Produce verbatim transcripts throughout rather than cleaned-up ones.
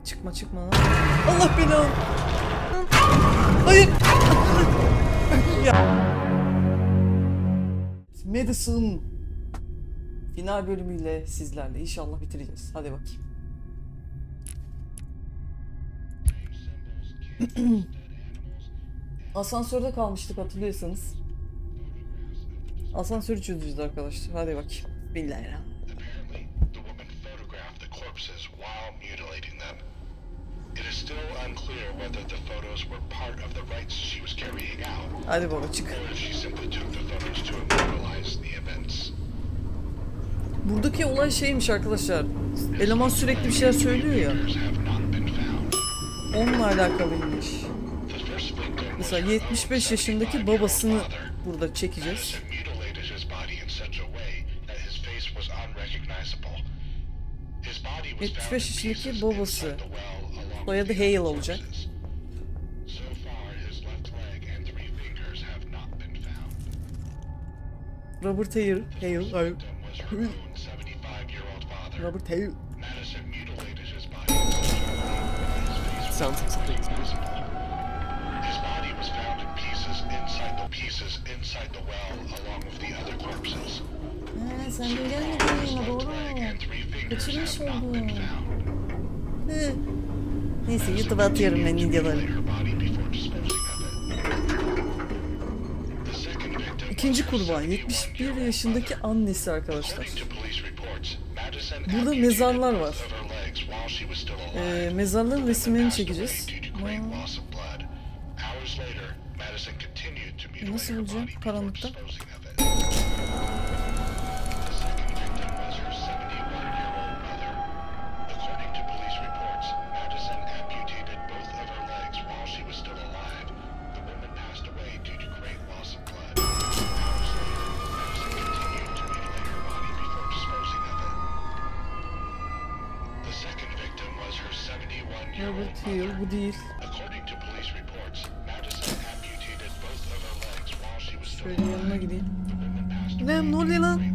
Çıkma çıkma. Allah belanı. Hayır. Madison final bölümüyle sizlerle inşallah bitireceğiz. Hadi bakayım. Asansörde kalmıştık hatırlıyorsanız. Asansörü çözeceğiz arkadaşlar. Hadi bakayım. Bismillahirrahmanirrahim. Hadi baba çık. Buradaki olay şeymiş arkadaşlar. Eleman sürekli bir şeyler söylüyor ya. Onunla alakalıymış. Mesela yetmiş beş yaşındaki babasını burada çekeceğiz. yetmiş beş yaşındaki babası. Soyadı Hale olacak. Robert Hale. Hale. Robert Hale. Sounds like something explosive. His body was found in pieces inside the pieces inside the well, along with the other corpses. Ha, sen de gelmedin ya, doğru. Kaçırmış oldum. Hı. Neyse YouTube'a atıyorum ben videoları. İkinci kurban yetmiş bir yaşındaki annesi arkadaşlar. Burada mezarlar var. Ee, mezarların resimlerini çekeceğiz. Aa. Nasıl bulacağım karanlıkta? Robert Hale, bu değil. Şöyle yanına gideyim. Ne, ne oluyor lan?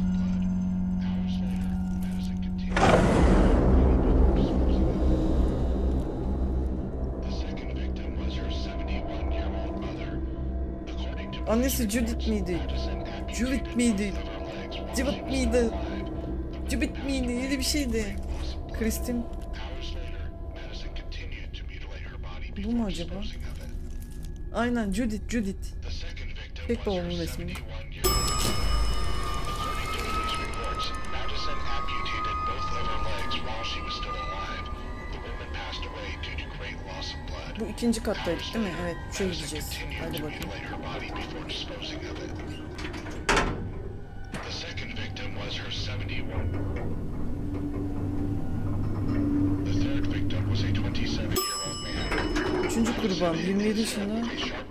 Annesi Judith miydi? Judith miydi? Judith miydi? Judith miydi? Öyle bir şeydi. Kristin. Bu mu acaba? Aynen Judith, Judith. Tek babamın resmini. Bu ikinci kattaydık değil mi? Evet, şöyle gideceğiz. Hadi bakayım. Üçüncü kurban, yirmi yedi yaşında.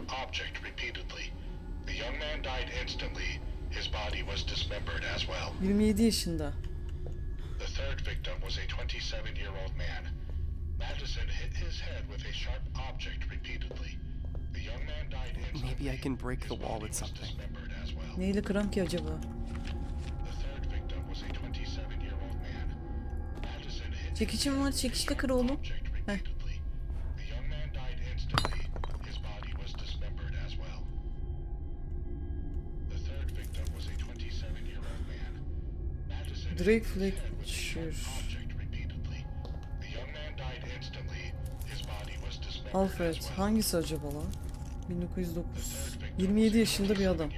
yirmi yedi yaşında. Maybe I can break the wall with something. Neyle kıram ki acaba? Çekiçim var, çekiçte kır oğlum. Heh. Drake Fletcher. Alfred hangisi acaba lan? bin dokuz yüz dokuz. yirmi yedi yaşında bir adam.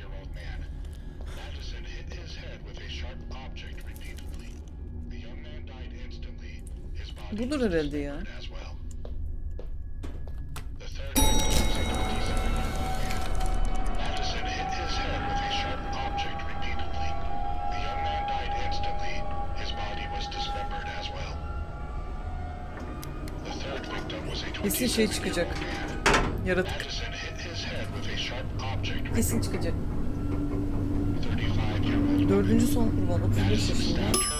Budur herhalde ya. Kesin şey çıkacak. Yaratık. Kesin çıkacak. Dördüncü son kurban otuz beş yaşında.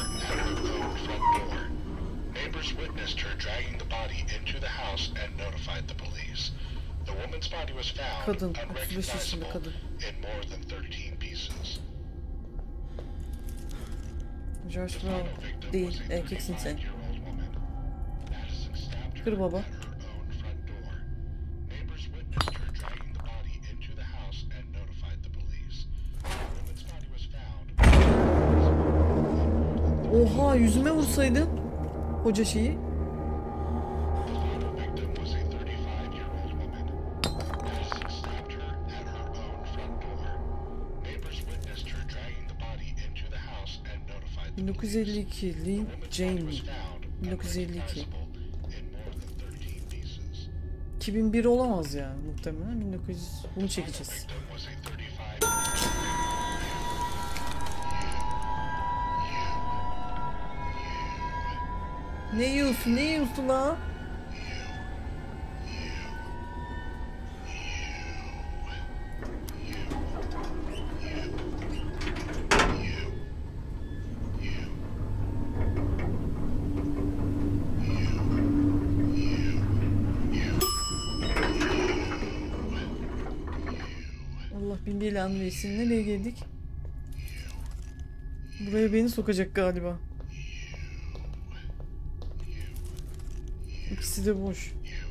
Kadın, otuz beş yaşında kadın. Josh Brown değil, erkeksin sen. Kır baba. at her own front door. Neighbors witnessed her dragging the body into the house and notified the police. The woman's body was found. Oha, yüzüme vursaydın koca şeyi. The final victim was a thirty-five-year-old woman. Police stabbed her at her own front door. Neighbors witnessed her dragging the body into the house and notified the bin dokuz yüz elli iki police. Lynn The woman's body Jamie. was found bin dokuz yüz elli iki. unrecognizable in more than thirteen pieces. iki bin bir olamaz yani muhtemelen. bin dokuz yüz. Bunu çekeceğiz. Victim was a thirty-five. Ne yiyorsun? Ne yiyorsun la? Allah bin belanı versin. Nereye geldik? Buraya beni sokacak galiba. İkisi de boş.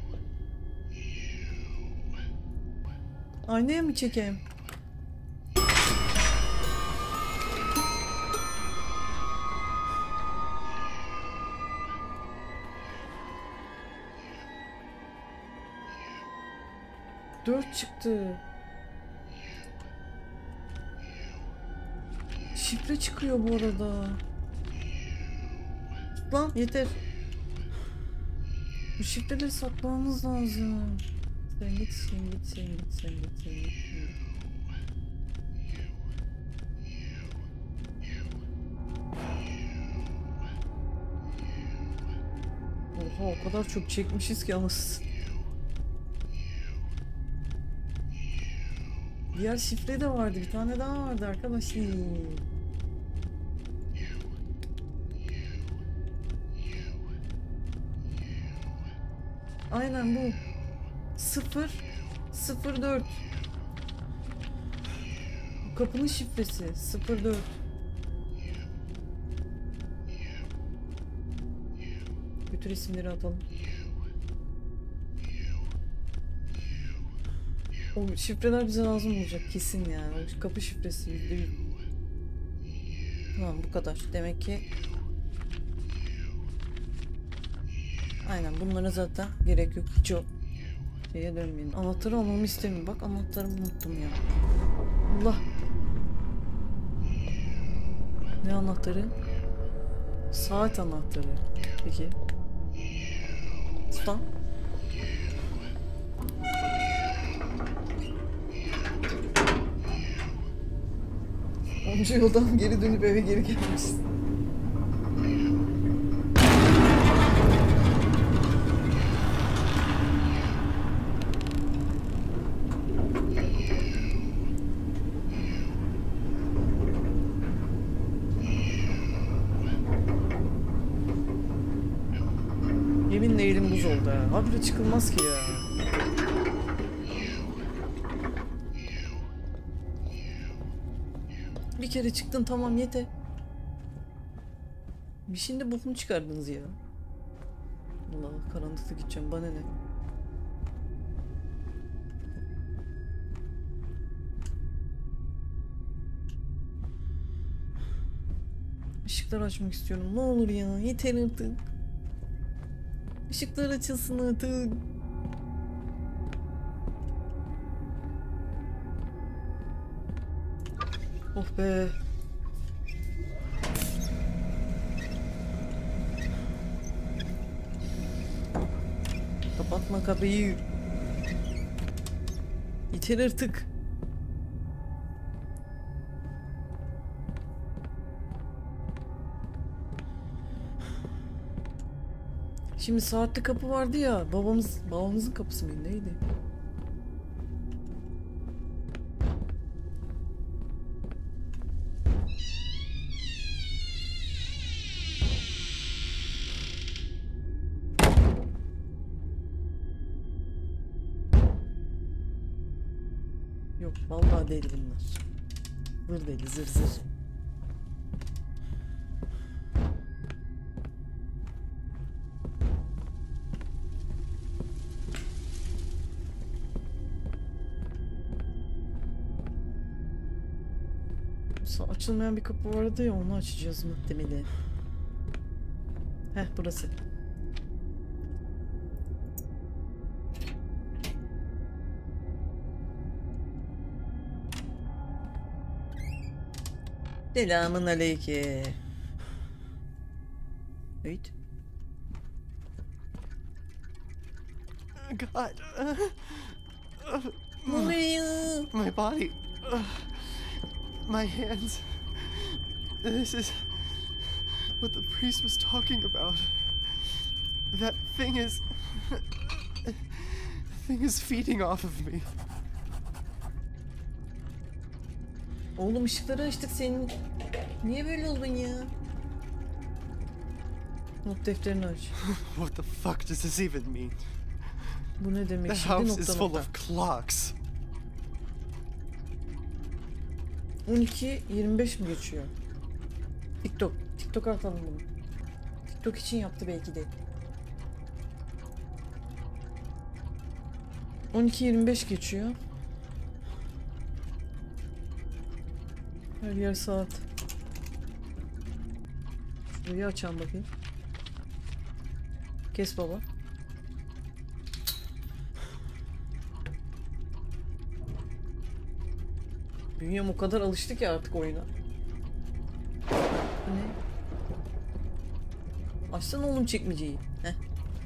Aynaya mı çekeyim? Dört çıktı. Şifre çıkıyor bu arada. Lan yeter. Bu şifreleri saklamamız lazım. Sen git, sen git, sen git, sen git, sen git. Oha, o kadar çok çekmişiz ki anasını. Diğer şifre de vardı, bir tane daha vardı arkadaşlar. Aynen bu. sıfır sıfır dört. Bu kapının şifresi sıfır dört. Bütün isimleri atalım. O şifreler bize lazım olacak kesin yani. O kapı şifresi yüzde yüz. Tamam, bu kadar. Demek ki aynen, bunlara zaten gerek yok. Hiç o şeye dönmeyin. Anahtarı almamı istemiyorum. Bak, anahtarımı unuttum ya. Allah. Ne anahtarı? Saat anahtarı. Peki. Stop. Onca yoldan geri dönüp eve geri gelmişsin. Yeminle elim buz oldu ha. Habire çıkılmaz ki ya. Bir kere çıktın, tamam, yeter. Bir şimdi bokunu çıkardınız ya. Allah Allah, karanlıkta gideceğim, bana ne? Işıklar açmak istiyorum, ne olur ya, yeter artık. Işıklar açılsın artık. Oh be. Kapatma kapıyı. Yeter artık. Şimdi saatli kapı vardı ya, babamız babamızın kapısı mıydı, neydi? Yok, vallahi değil bunlar. Vır deli, zır zır. Sa- Açılmayan bir kapı vardı ya, onu açacağız muhtemelen. Heh, burası. Selamun aleyküm. Evet. God. Ne oluyor? My body. Ugh. My hands. This is what the priest was talking about. That thing is. The thing is feeding off of me. Oğlum ışıkları açtık senin. Niye böyle oldun ya? Not defterini aç. What the fuck does this even mean? Bu ne demek The şimdi? house is Nokta full nokta. of clocks. on iki yirmi beş mi geçiyor? TikTok. TikTok atalım bunu. TikTok için yaptı belki de. on iki yirmi beş geçiyor. Her yer saat. Şurayı açalım bakayım. Kes baba. Bünyem o kadar alıştı ki artık oyuna. Bu ne? Açsana oğlum çekmeceyi. Heh.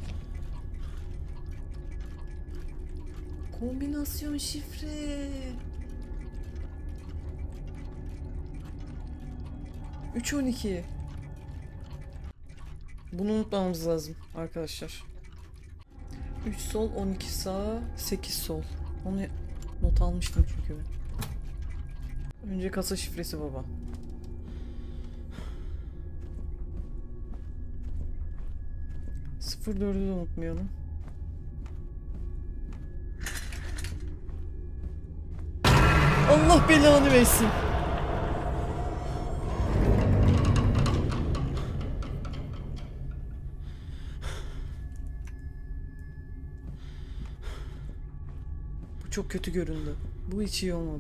Kombinasyon şifre. üç on iki. Bunu unutmamamız lazım arkadaşlar. üç sol, on iki sağ, sekiz sol. Onu not almıştım çünkü ben. Önce kasa şifresi baba. sıfır dördü de unutmayalım. Allah belanı versin. Bu çok kötü göründü. Bu hiç iyi olmadı.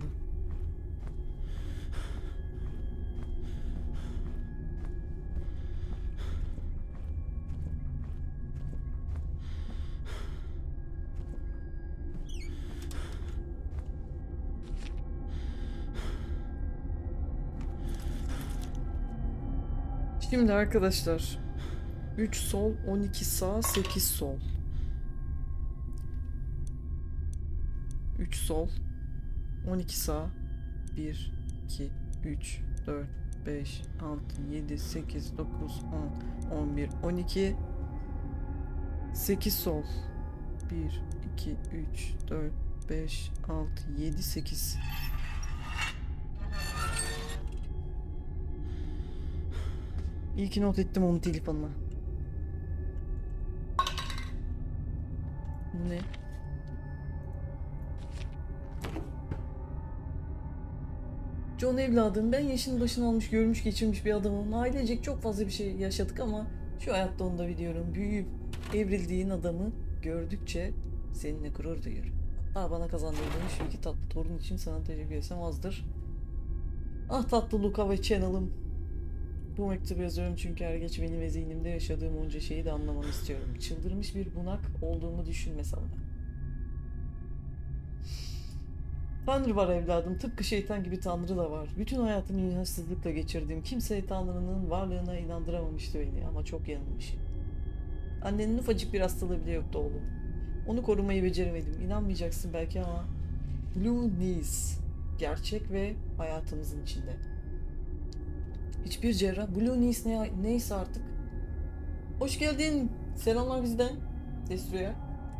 Şimdi arkadaşlar üç sol, on iki sağ, sekiz sol. üç sol, on iki sağ, bir, iki, üç, dört, beş, altı, yedi, sekiz, dokuz, on, on bir, on iki, sekiz sol. bir, iki, üç, dört, beş, altı, yedi, sekiz. İyi ki not ettim onu telefonuma. Bu ne? John evladım, ben yaşını başını almış, görmüş geçirmiş bir adamım. Ailecek çok fazla bir şey yaşadık ama şu hayatta onu da biliyorum. Büyüyüp evrildiğin adamı gördükçe seninle gurur duyuyorum. Hatta bana kazandırdığın şu iki tatlı torun için sana teşekkür etsem azdır. Ah tatlı Luka ve Channel'ım. Bu mektubu yazıyorum çünkü her geç benim ve zihnimde yaşadığım onca şeyi de anlamanı istiyorum. Çıldırmış bir bunak olduğumu düşünme sana. Tanrı var evladım, tıpkı şeytan gibi Tanrı da var. Bütün hayatımı inançsızlıkla geçirdiğim kimse Tanrı'nın varlığına inandıramamıştı beni ama çok yanılmış. Annenin ufacık bir hastalığı bile yoktu oğlum. Onu korumayı beceremedim. İnanmayacaksın belki ama Blue Knees gerçek ve hayatımızın içinde. Hiçbir cerrah Blue Knees ne, neyse artık. Hoş geldin. Selamlar bizden. Destro'ya.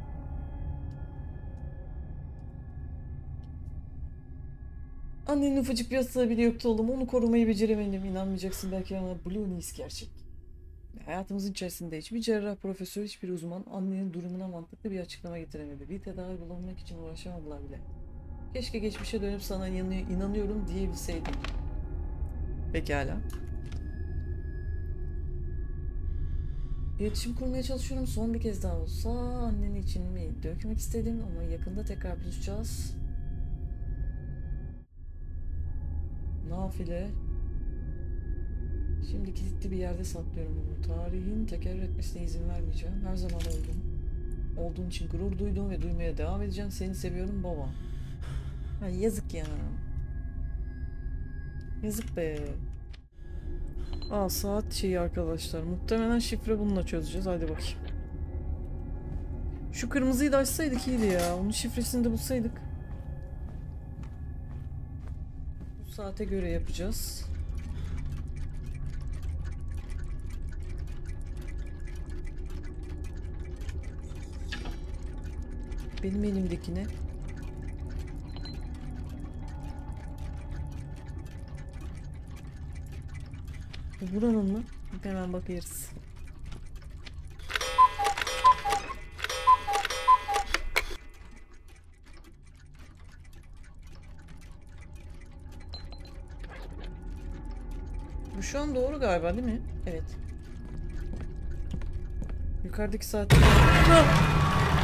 Annenin ufacık bir hastalığı bile yoktu oğlum. Onu korumayı beceremedim. İnanmayacaksın belki ama Blue Knees gerçek. Hayatımızın içerisinde hiçbir cerrah, profesör, hiçbir uzman annenin durumuna mantıklı bir açıklama getiremedi. Bir tedavi bulabilmek için uğraşamadılar bile. Keşke geçmişe dönüp sana inanı- inanıyorum diyebilseydim. Pekala. İletişim kurmaya çalışıyorum. Son bir kez daha olsa annen için mi dökmek istedim ama yakında tekrar buluşacağız. Nafile. Şimdi kilitli bir yerde saklıyorum bunu. Tarihin tekerrür etmesine izin vermeyeceğim. Her zaman oldum. Olduğun için gurur duydum ve duymaya devam edeceğim. Seni seviyorum baba. Ha, yazık ya. Yazık be. Aa, saat şeyi arkadaşlar. Muhtemelen şifre bununla çözeceğiz. Hadi bakayım. Şu kırmızıyı da açsaydık iyiydi ya. Onun şifresini de bulsaydık. Bu saate göre yapacağız. Benim elimdekine. Bu buranın mı? Hemen bakarız. Bu şu an doğru galiba değil mi? Evet. Yukarıdaki saat... Ah!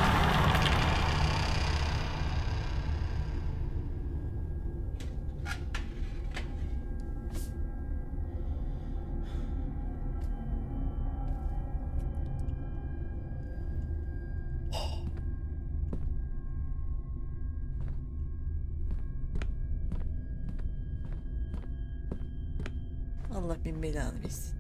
Allah bin belanı versin.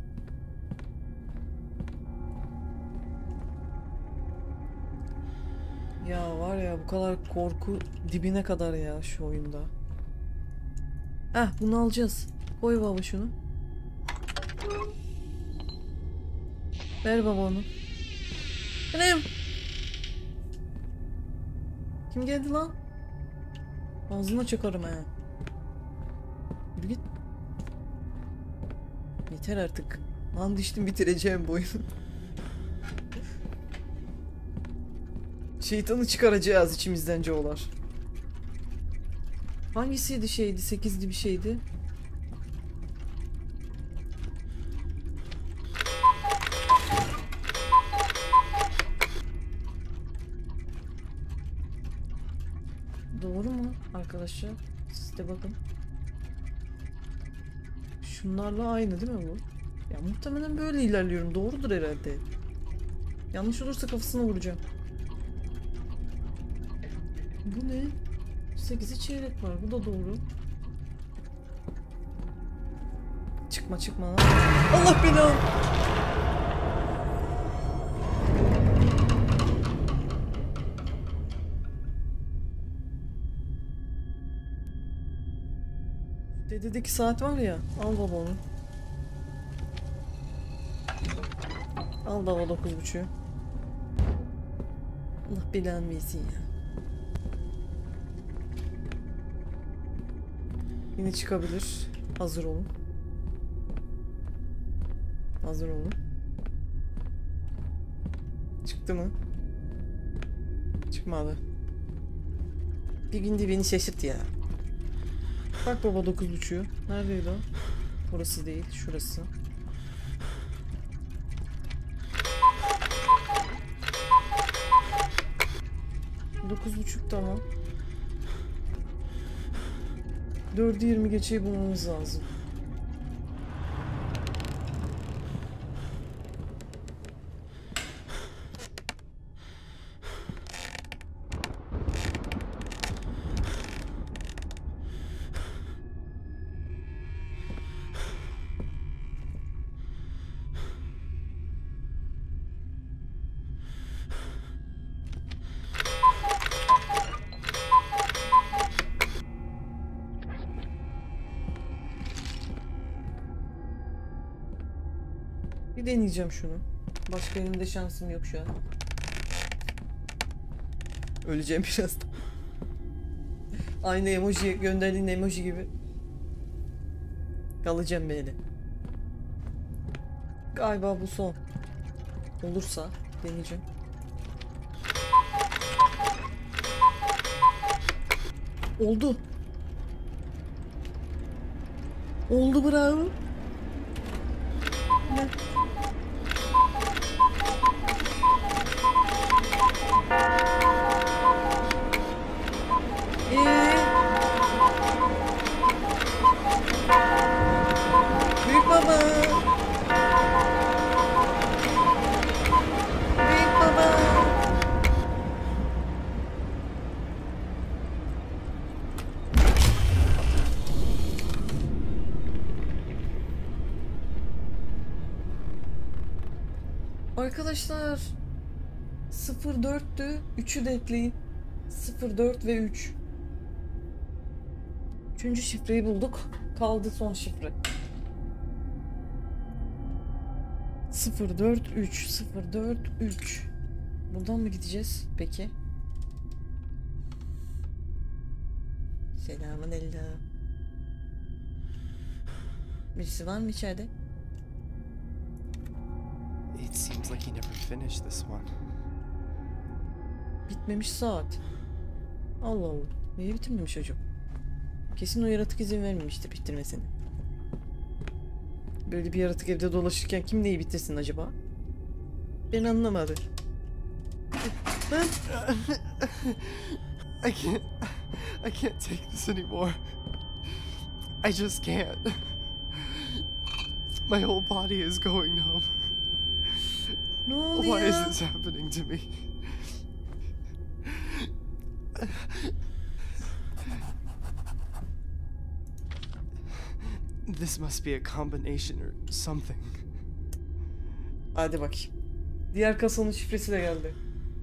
Ya var ya, bu kadar korku dibine kadar ya şu oyunda. Heh, bunu alacağız. Koy baba şunu. Ver baba onu. Benim. Kim geldi lan? Ağzına çakarım ha. Yürü git. Yeter artık. Lan düştüm, bitireceğim bu oyunu. Şeytanı çıkaracağız içimizden Joe'lar. Hangisiydi şeydi? Sekizli bir şeydi. Doğru mu arkadaşlar? Siz de bakın. Şunlarla aynı değil mi bu? Ya muhtemelen böyle ilerliyorum. Doğrudur herhalde. Yanlış olursa kafasına vuracağım. Bu ne? sekizi çeyrek var. Bu da doğru. Çıkma çıkma lan. Allah beni al. Dededeki saat var ya. Al baba onu. Al baba dokuz buçuğu. Allah belanı versin ya. Yine çıkabilir. Hazır olun. Hazır olun. Çıktı mı? Çıkmadı. Bir günde beni şaşırt ya. Bak baba dokuz buçuğu. Neredeydi o? Orası değil. Şurası. Dokuz buçuk tamam. Dördü yirmi geçeyi bulmamız lazım. Bir deneyeceğim şunu. Başka elimde şansım yok şu an. Öleceğim birazdan. Aynı emoji, gönderdiğin emoji gibi. Kalacağım böyle. Galiba bu son. Olursa deneyeceğim. Oldu. Oldu, bravo. Ne? Ee? Arkadaşlar sıfır dörttü. üçü de ekleyin. sıfır dört ve üç. Üçüncü şifreyi bulduk. Kaldı son şifre. sıfır dört üç sıfır dört üç. Buradan mı gideceğiz peki? Selamünaleyküm. Birisi var mı içeride? It seems like he never finished this one. Bitmemiş saat. Allah Allah. Niye bitirmemiş çocuk? Kesin o yaratık izin vermemiştir bitirmesine. Böyle bir yaratık evde dolaşırken kim neyi bitirsin acaba? Ben anlamadım. Ben... I can't. I can't take this anymore. I just can't. My whole body is going numb. Ne oldu Why ya? is this happening to me? This must be a combination or something. Hadi bakayım. Diğer kasanın şifresi de geldi.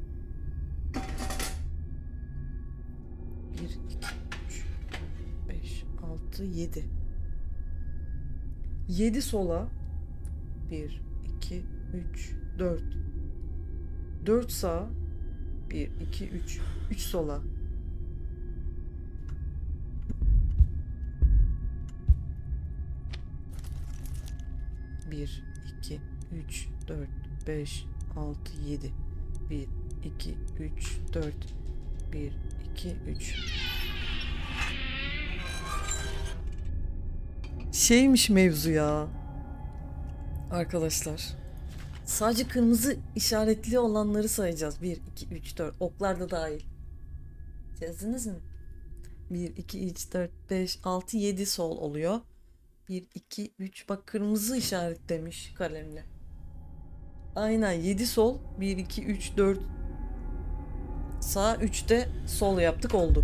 bir, iki, üç, beş, altı, yedi. yedi sola. bir, iki, üç, dört. dört sağa. bir, iki, üç. üç sola. bir, iki, üç, dört, beş, altı, yedi. bir, iki, üç, dört. bir, iki, üç. Şeymiş mevzu ya. Arkadaşlar. Sadece kırmızı işaretli olanları sayacağız. bir, iki, üç, dört. Oklar da dahil. Yazdınız mı? bir, iki, üç, dört, beş, altı, yedi sol oluyor. bir, iki, üç. Bak kırmızı işaretlemiş kalemle. Aynen yedi sol. bir, iki, üç, dört. Sağ, üç de sol yaptık oldu.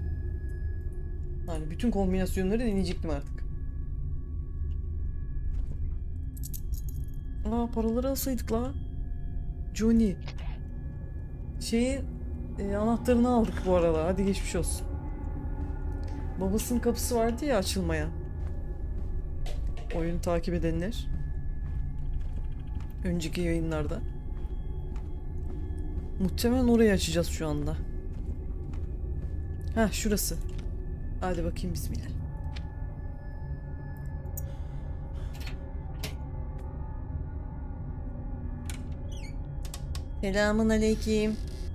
Yani bütün kombinasyonları deneyecektim artık. Aa paraları alsaydık la. Johnny. Şeyi e, anahtarını aldık bu arada. Hadi geçmiş olsun. Babasının kapısı vardı ya açılmaya. Oyunu takip edenler. Önceki yayınlarda. Muhtemelen orayı açacağız şu anda. Heh şurası. Hadi bakayım bismillah. Selamun aleyküm.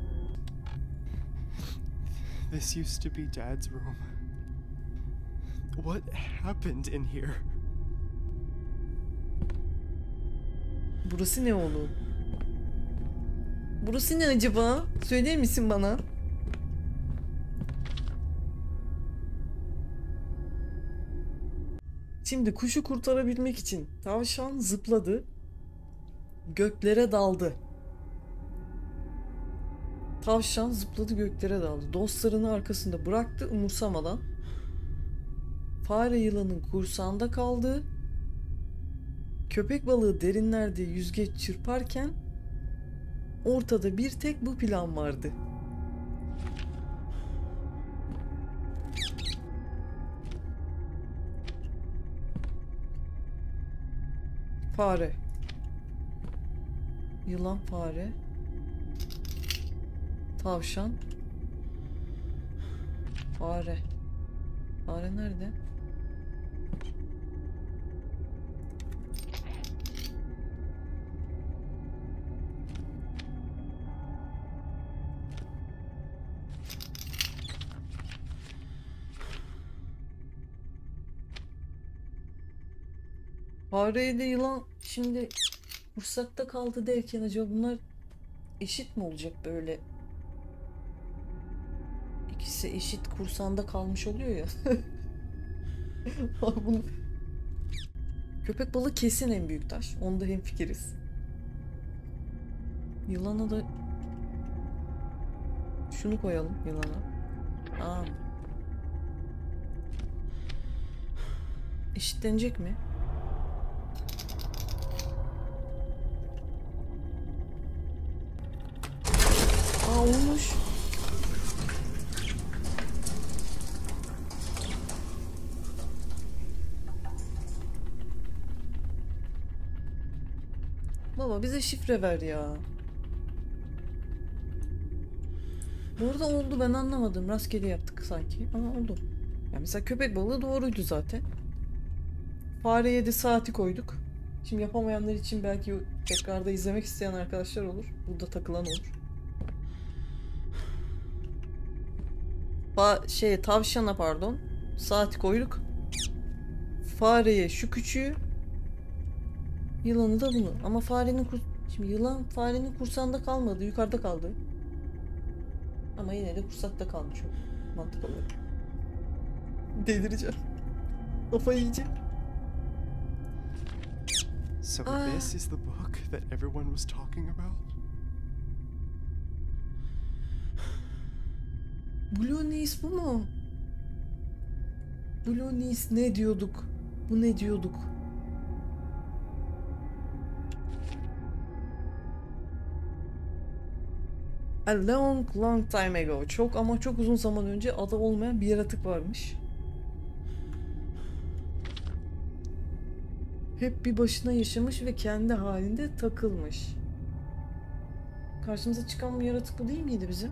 This used to be Dad's room. What happened in here? Burası ne oğlum? Burası ne acaba? Söyler misin bana? Şimdi kuşu kurtarabilmek için tavşan zıpladı. Göklere daldı. Tavşan zıpladı göklere daldı. Dostlarını arkasında bıraktı umursamadan. Fare yılanın kursağında kaldı. Köpek balığı derinlerde yüzgeç çırparken ortada bir tek bu plan vardı. Fare. Yılan, fare. Tavşan. Fare. Fare nerede? Fare ile yılan şimdi kursakta kaldı derken acaba bunlar eşit mi olacak böyle? İkisi eşit kursağında kalmış oluyor ya. Bunu... Köpek balığı kesin en büyük taş. Onda hemfikiriz. Yılana da şunu koyalım yılana. Aa. Eşitlenecek mi? Aa olmuş. Baba bize şifre ver ya. Bu arada oldu, ben anlamadım. Rastgele yaptık sanki ama oldu. Ya mesela köpek balığı doğruydu zaten. Fare yedi saati koyduk. Şimdi yapamayanlar için belki tekrarda izlemek isteyen arkadaşlar olur. Burada takılan olur. Fa şey tavşana pardon. Saati koyduk. Fareye şu küçüğü. Yılanı da bunu. Ama farenin kur... Şimdi yılan farenin kursağında kalmadı. Yukarıda kaldı. Ama yine de kursakta kalmış o. Mantık olarak. Delireceğim. Kafayı yiyeceğim. So Ah. this is the book that everyone was talking about? Blue Nis bu mu? Blue Nis ne diyorduk? Bu ne diyorduk? A long long time ago. Çok ama çok uzun zaman önce adı olmayan bir yaratık varmış. Hep bir başına yaşamış ve kendi halinde takılmış. Karşımıza çıkan bir yaratık bu değil miydi bizim?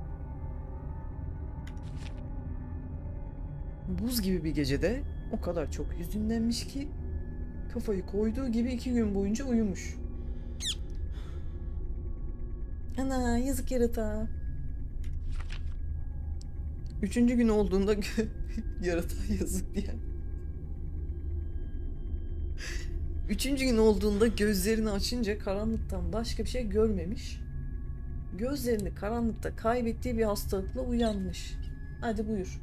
Buz gibi bir gecede o kadar çok hüzünlenmiş ki kafayı koyduğu gibi iki gün boyunca uyumuş. Ana yazık yaratığa. Üçüncü gün olduğunda yaratığa yazık diye. Üçüncü gün olduğunda gözlerini açınca karanlıktan başka bir şey görmemiş. Gözlerini karanlıkta kaybettiği bir hastalıkla uyanmış. Hadi buyur.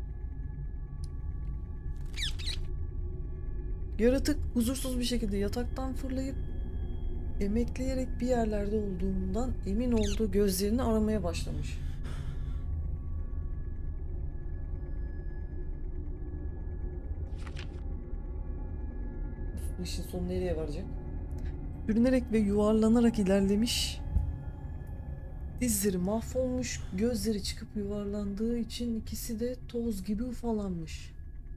Yaratık huzursuz bir şekilde yataktan fırlayıp emekleyerek bir yerlerde olduğundan emin olduğu gözlerini aramaya başlamış. Bu işin sonu nereye varacak? Sürünerek ve yuvarlanarak ilerlemiş. Dizleri mahvolmuş, gözleri çıkıp yuvarlandığı için ikisi de toz gibi ufalanmış.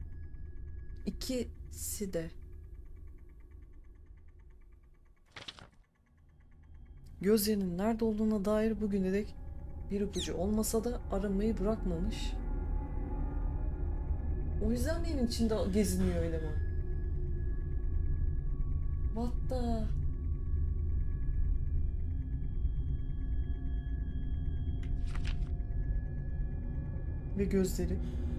İkisi de. Gözlerinin nerede olduğuna dair bugüne dek bir ipucu olmasa da aramayı bırakmamış. O yüzden mi evin içinde geziniyor eleman? What the... Ve gözleri.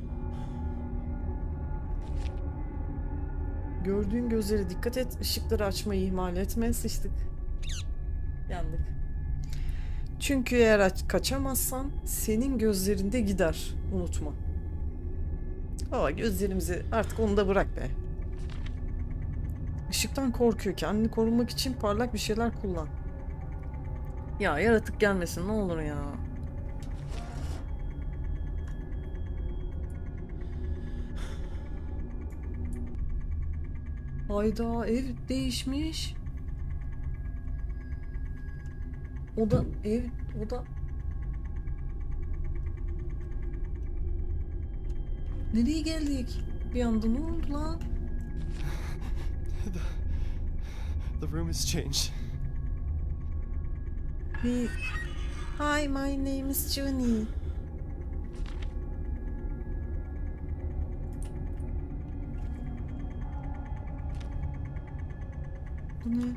Gördüğün gözlere dikkat et. Işıkları açmayı ihmal etme. Sıçtık. Yandık. Çünkü eğer aç kaçamazsan senin gözlerinde gider. Unutma. Aa, gözlerimizi artık onu da bırak be. Işıktan korkuyor. Kendini korumak için parlak bir şeyler kullan. Ya yaratık gelmesin ne olur ya. Hayda, ev değişmiş. O da ev, o da... Nereye geldik? Bir anda ne oldu lan? The, the room has changed. He... Hi, my name is Johnny. Bu ne?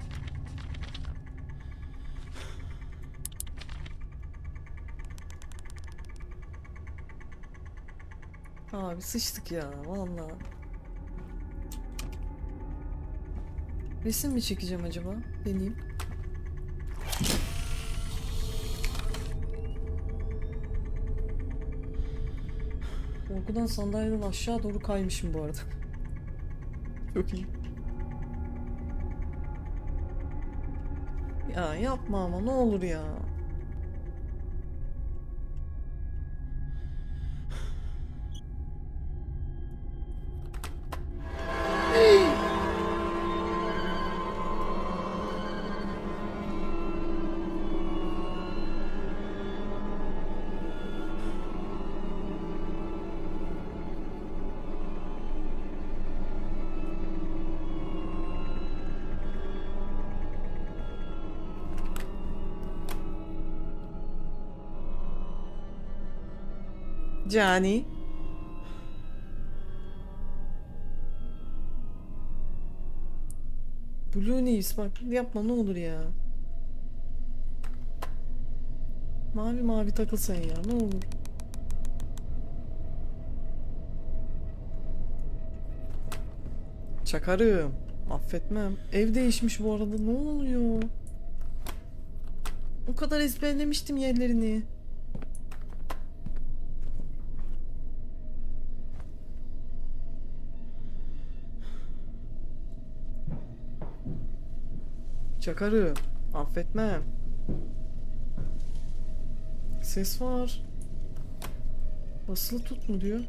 Abi sıçtık ya vallahi. Resim mi çekeceğim acaba? Deneyeyim. Korkudan sandalyeden aşağı doğru kaymışım bu arada. Çok iyi. Ya yapma ama ne olur ya. Cani. Blue News bak yapma ne olur ya. Mavi mavi takıl sen ya ne olur. Çakarım. Affetmem. Ev değişmiş bu arada ne oluyor? O kadar ezberlemiştim yerlerini. Çakarım. Affetmem. Ses var. Basılı tut mu diyor.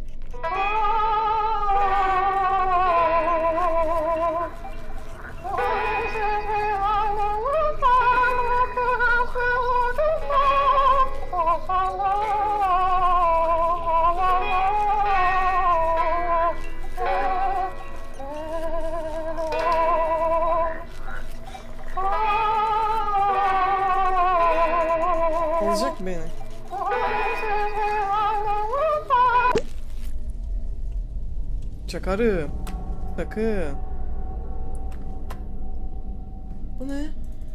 Alacak beni. Çakarım. Sakın. Bu ne?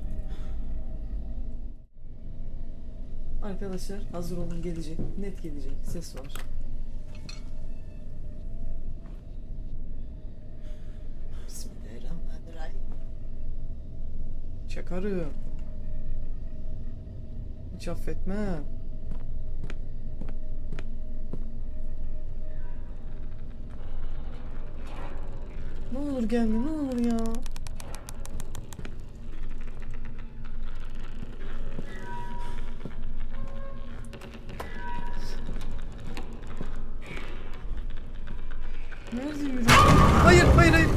Arkadaşlar hazır olun gelecek. Net gelecek. Ses var. Bismillahirrahmanirrahim. Çakarım. Hiç affetmem. Ne olur gelme ne olur ya. Nerede yürü? Hayır hayır hayır.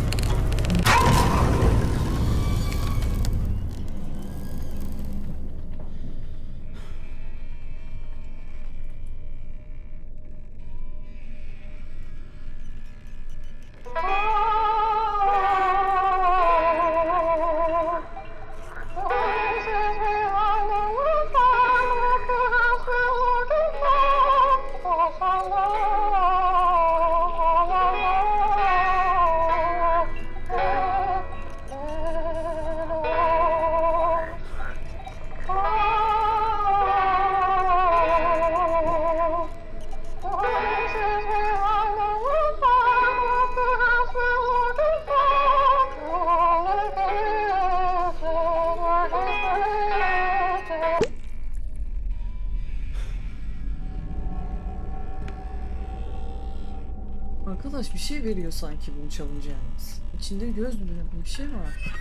Arkadaş bir şey veriyor sanki bunu çalınacağımız. İçinde göz mü bir şey var.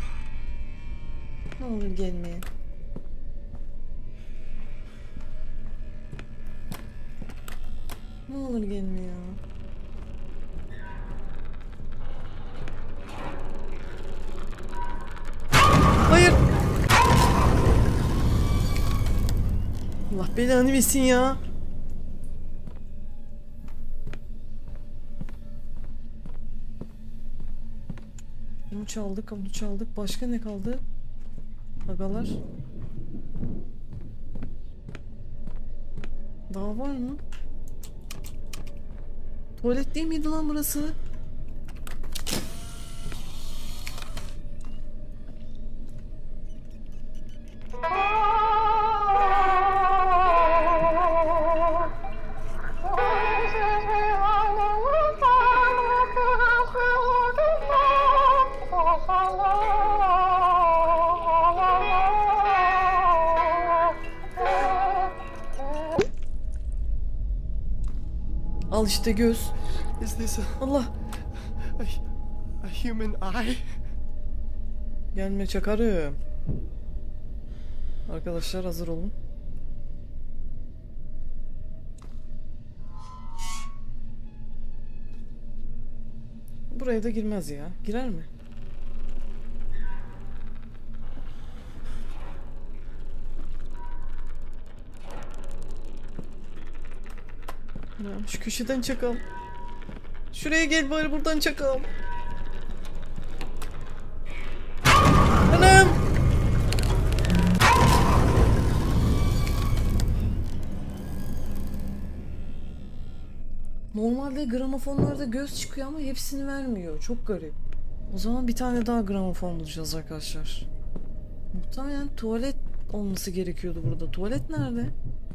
Ne olur gelme. Ne olur gelme ya. Hayır. Allah belanı versin ya. Bunu çaldık, bunu çaldık. Başka ne kaldı? Agalar. Daha var mı? Tuvalet değil miydi lan burası? Al işte göz. Is this a, Allah. a, a human eye? Gelme çakarım. Arkadaşlar hazır olun. Buraya da girmez ya. Girer mi? Şu köşeden çakalım. Şuraya gel bari buradan çakalım. Anam! Normalde gramofonlarda göz çıkıyor ama hepsini vermiyor. Çok garip. O zaman bir tane daha gramofon bulacağız arkadaşlar. Muhtemelen tuvalet olması gerekiyordu burada. Tuvalet nerede?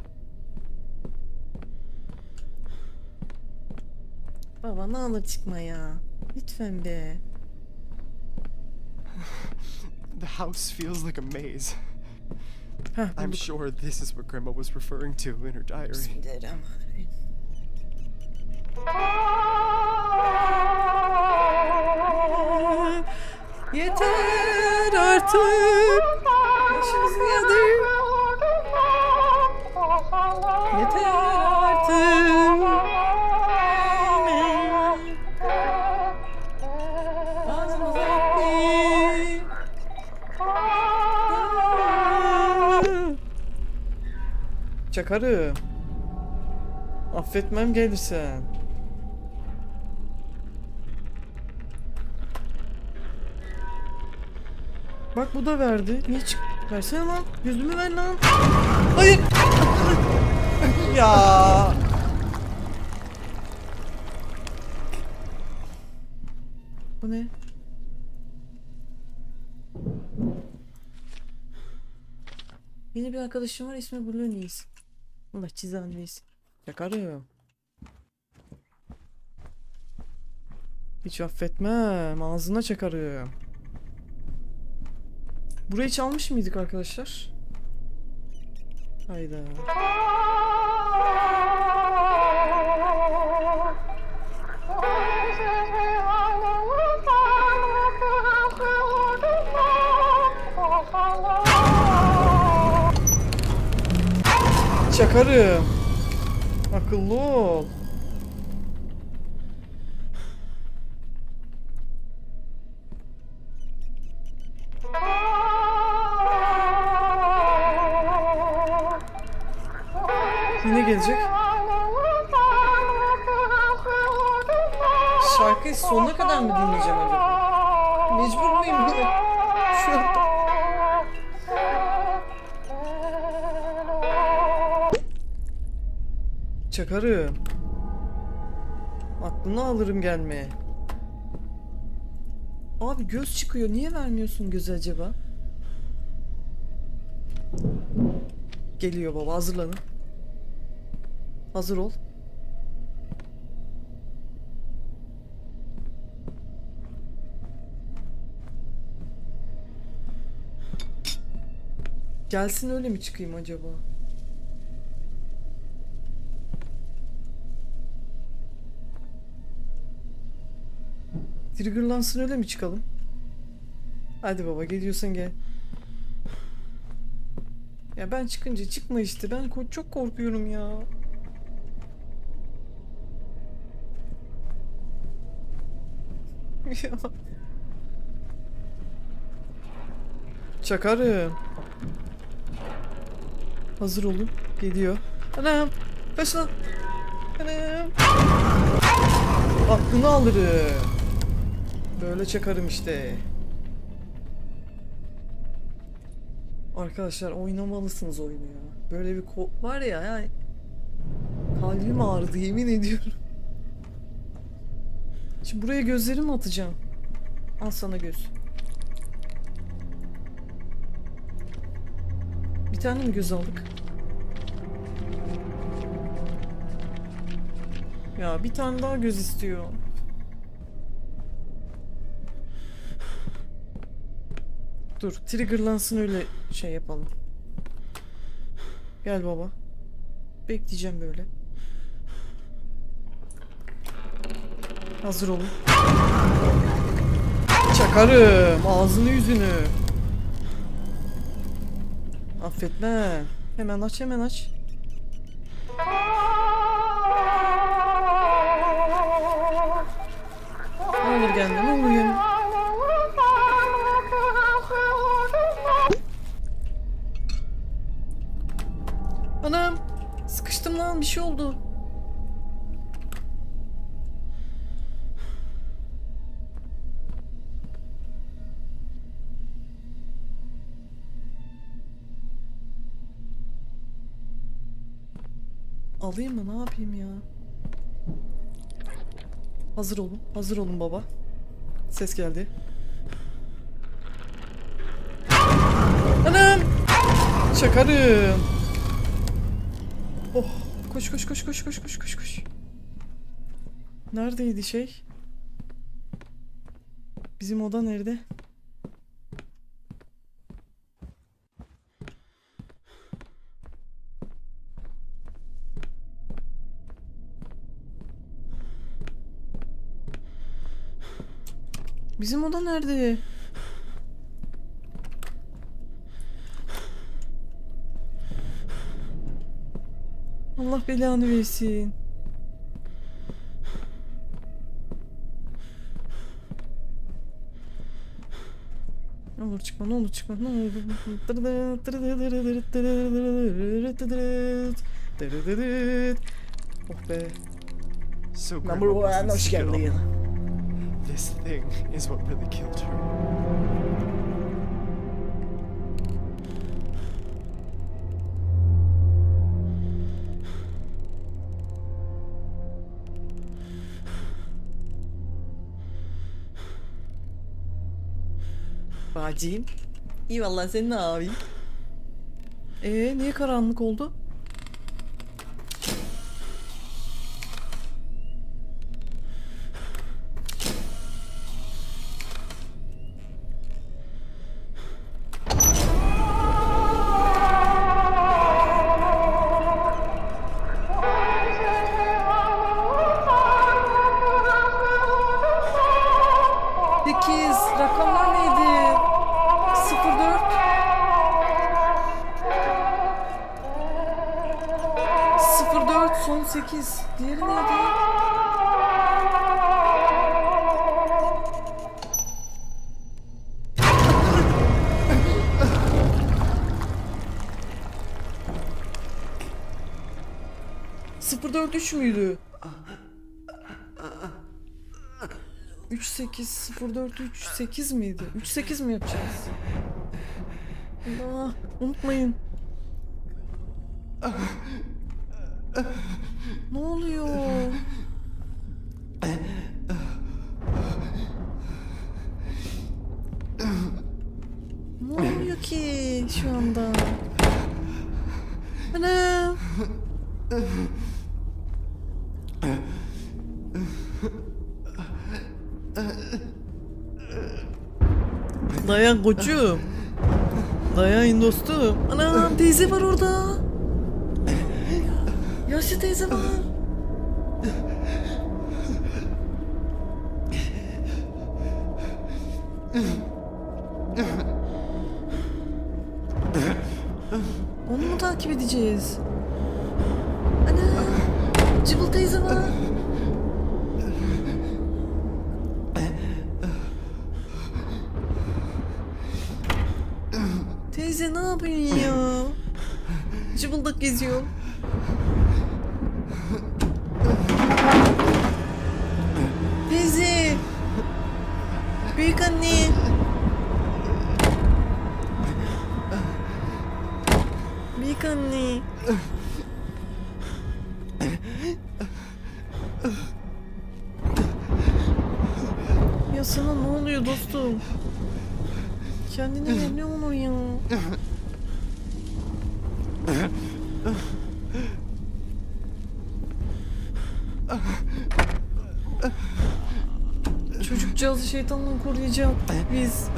Baba ne olur çıkma ya. Lütfen be. The house feels like a maze. Heh, I'm bulduk. sure this is what Grandma was referring to in her diary. Bismillahirrahmanirrahim. Yeter artık. Yaşımız geldi. Yeter artık. Ağzımız etti. Çakarım. Affetmem gelirsen. Bak bu da verdi. Niye çık? Versene lan. Yüzümü ver lan. Hayır. Ya. Bu ne? Yeni bir arkadaşım var, ismi Bluenies. Allah cezanı versin. Yakarım. Hiç affetmem. Ağzına çakarım. Burayı çalmış mıydık arkadaşlar? Hayda. Çakarım. Akıllı ol. Yine gelecek. Şarkıyı sonuna kadar mı dinleyeceğim acaba? Mecbur muyum bunu? Şu anda. Çakarım. Aklını alırım gelmeye. Abi göz çıkıyor. Niye vermiyorsun gözü acaba? Geliyor baba, hazırlanın. Hazır ol. Gelsin öyle mi çıkayım acaba? Triggerlansın öyle mi çıkalım? Hadi baba, geliyorsan gel. Ya ben çıkınca çıkma işte. Ben ko- çok korkuyorum ya. Ya. Çakarım. Hazır olun. Geliyor. Anam. Kaç lan. Anam. Aklını alırım. Böyle çakarım işte. Arkadaşlar oynamalısınız oyunu ya. Böyle bir ko var ya yani. Kalbim ağrıdı yemin ediyorum. Şimdi buraya gözlerimi atacağım. Al sana göz. Bir tane mi göz aldık? Ya bir tane daha göz istiyor. Dur, triggerlansın öyle şey yapalım. Gel baba. Bekleyeceğim böyle. Hazır olun. Çakarım ağzını yüzünü. Affetme. Hemen aç, hemen aç. Ne olur gelme, ne olur gelme. Anam, sıkıştım lan, bir şey oldu. Alayım mı, ne yapayım ya? Hazır olun. Hazır olun baba. Ses geldi. Anam! Çakarım. Oh, koş koş koş koş koş koş koş koş. Neredeydi şey? Bizim oda nerede? Bizim oda nerede? Allah belanı versin. Ne olur çıkma, ne olur çıkma, ne olur. Oh be. So Number Grandma one, wasn't hoş sick at all. geldin. This thing is what really killed her. Bacım. İyi vallahi sen ne yapayım? Ee, niye karanlık oldu? Sekiz. Rakamlar neydi? Sıfır dört. Sıfır dört son sekiz. Diğeri neydi? Sıfır dört üç müydü? üç sekiz sıfır dört üç sekiz miydi? üç sekiz mi yapacağız? Allah, unutmayın. Ne oluyor? Ne oluyor ki şu anda? Anam. Dayan koçum. Dayan dostum. Anam teyze var orada. Yaşlı teyze var. Onu mu takip edeceğiz? Ana, Cıbıl teyze var. Teyze ne yapıyorsun ya? Cıbıldak geziyor. Teyze. Büyük anne. Büyük anne. Ya sana ne oluyor dostum? Kendine gel, ne olur ya? Çocukcağızı şeytandan koruyacağım biz.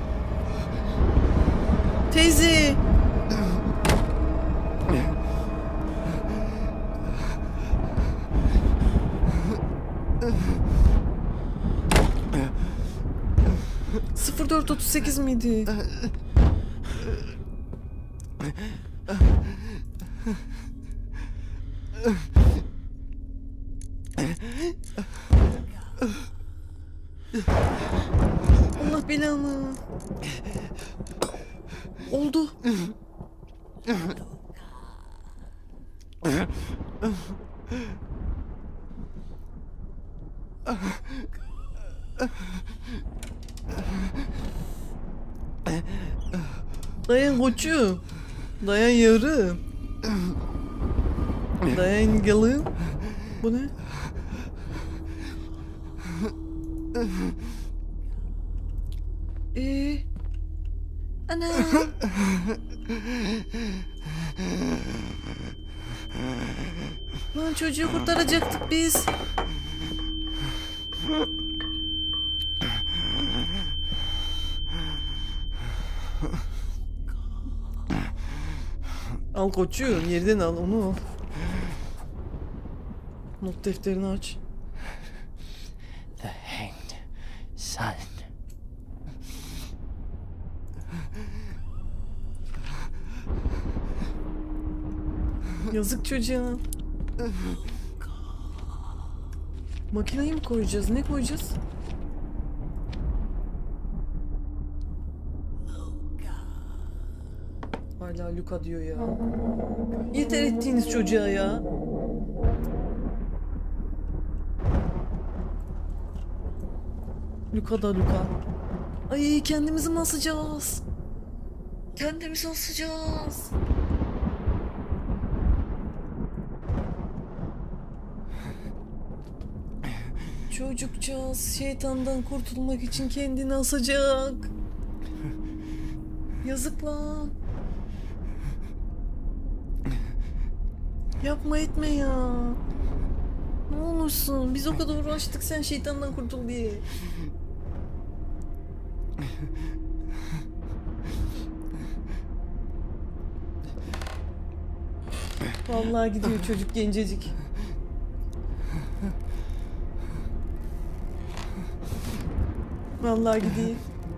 Teyze. sıfır dört otuz sekiz miydi? Allah belanı. Oldu. Dayan koçum. Dayan yavrum. Dayan galım. Bu ne? Ee, ana. Lan çocuğu kurtaracaktık biz. Al koçum, yerden al onu. Not defterini aç. The hanged son. Yazık çocuğa. Makineyi mi koyacağız? Ne koyacağız? Hala Luka diyor ya. Yeter ettiğiniz çocuğa ya. Luka da Luka. Ay kendimizi mi asacağız? Kendimizi asacağız. Çocukcağız şeytandan kurtulmak için kendini asacak. Yazık lan. Yapma etme ya. Ne olursun biz o kadar uğraştık sen şeytandan kurtul diye. Vallahi gidiyor çocuk gencecik. Vallahi gidiyor.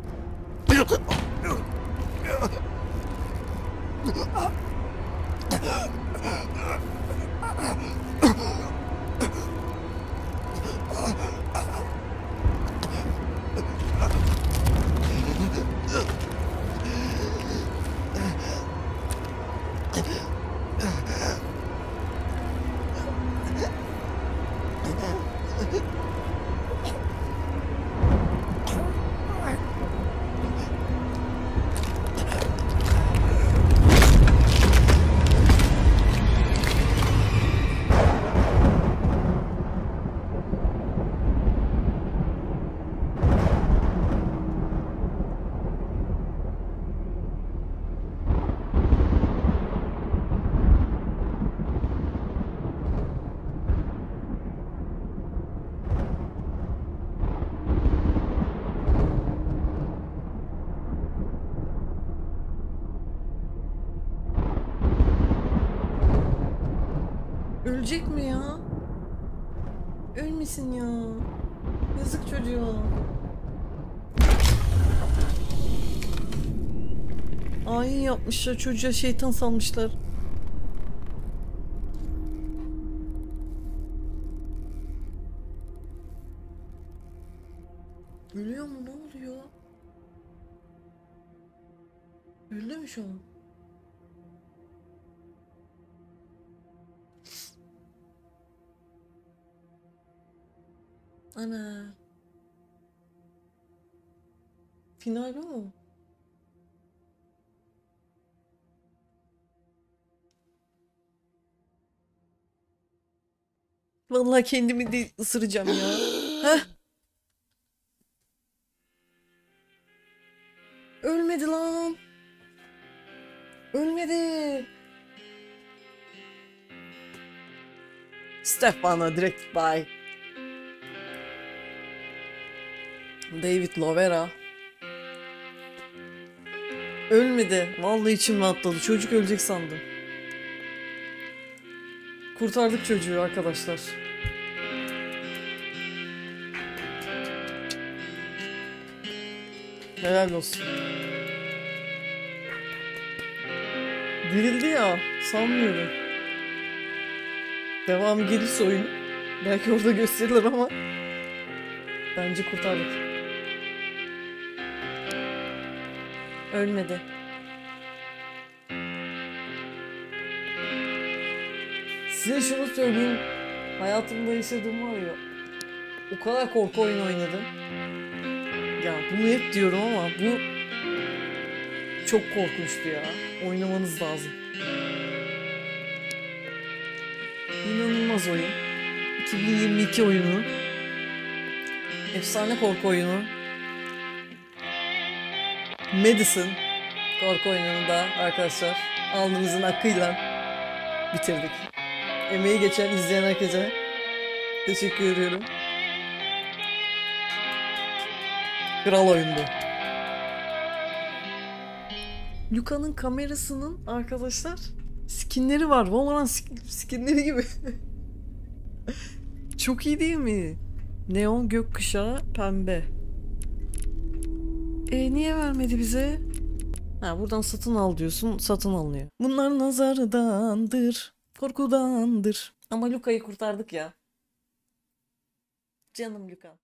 Ölecek mi ya? Ölmesin ya. Yazık çocuğa. Ayin yapmışlar çocuğa, şeytan salmışlar. Ölüyor mu? Ne oluyor? Öldü mü şu an? Ana. Final bu mu? Vallahi kendimi de ısıracağım ya. Heh. Ölmedi lan. Ölmedi. Stefano direkt bye. David Lovera. Ölmedi. Vallahi içim rahatladı. Çocuk ölecek sandım. Kurtardık çocuğu arkadaşlar. Helal olsun. Dirildi ya. Sanmıyorum. Devamı gelirse oyun. Belki orada gösterilir ama bence kurtardık. Ölmedi. Size şunu söyleyeyim. Hayatımda yaşadığım var ya. O kadar korku oyunu oynadım. Ya bunu hep diyorum ama bu çok korkunçtu ya. Oynamanız lazım. İnanılmaz oyun. iki bin yirmi iki oyunu. Efsane korku oyunu. Medicine korku oyununu da arkadaşlar alnınızın hakkıyla bitirdik. Emeği geçen izleyen herkese teşekkür ediyorum. Kral oyundu. Luca'nın kamerasının arkadaşlar skinleri var. Valorant sk- skinleri gibi. Çok iyi değil mi? Neon gökkuşağı pembe. E niye vermedi bize? Ha buradan satın al diyorsun. Satın alınıyor. Bunlar nazardandır. Korkudandır. Ama Luca'yı kurtardık ya. Canım Luca.